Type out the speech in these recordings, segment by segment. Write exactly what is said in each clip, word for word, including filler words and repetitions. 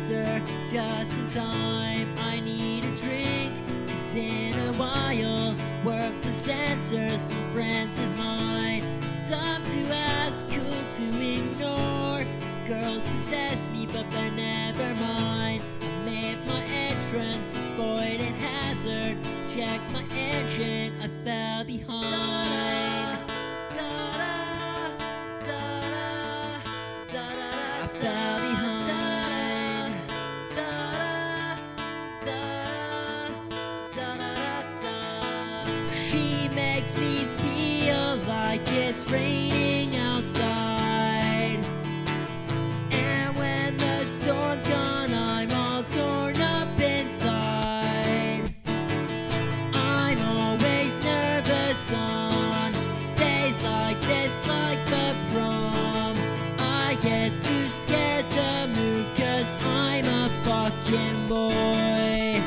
faster, just in time. I need a drink, 'cause in a while, worthless answers from friends of mine. It's time to ask, cool to ignore. Girls possess me, but they're never mine. I made my entrance, avoided hazard. Check my engine, I fell behind. I fell behind. She makes me feel like it's raining outside. And when the storm's gone, I'm all torn up inside. I'm always nervous on days like this, like the prom. I get too scared to move, 'cause I'm a fucking boy.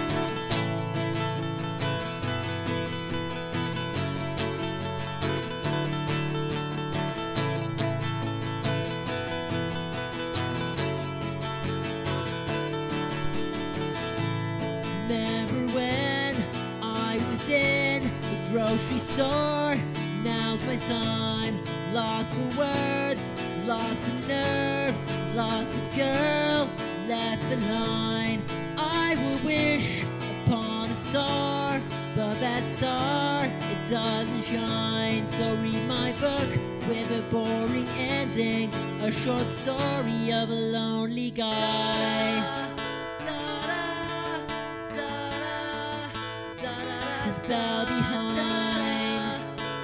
Remember when I was in the grocery store? Now's my time. Lost for words, lost for nerve, lost for girl, left behind. I will wish upon a star, but that star, it doesn't shine. So read my book with a boring ending, a short story of a lonely guy. I fell behind.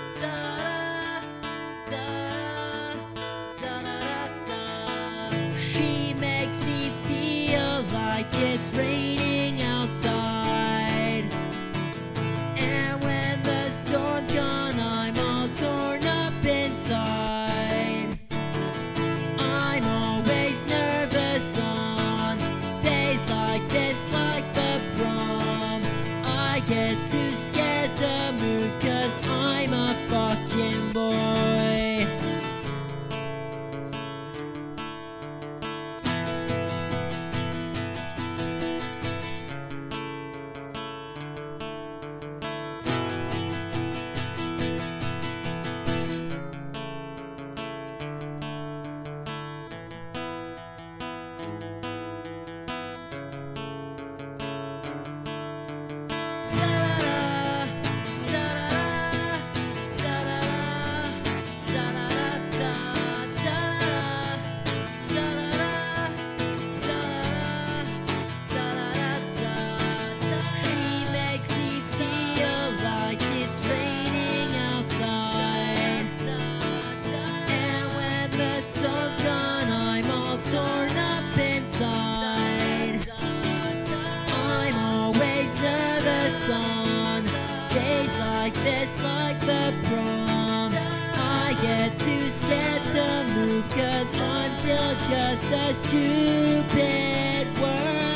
She makes me feel like it's raining outside. And when the storm's gone, I'm all torn up inside. I'm always nervous on days like this, like the prom. I get too scared to move, 'cause I'm a fucking boy. Storm's gone, I'm all torn up inside. I'm always nervous on days like this, like the prom. I get too scared to move, 'cause I'm still just a stupid worm.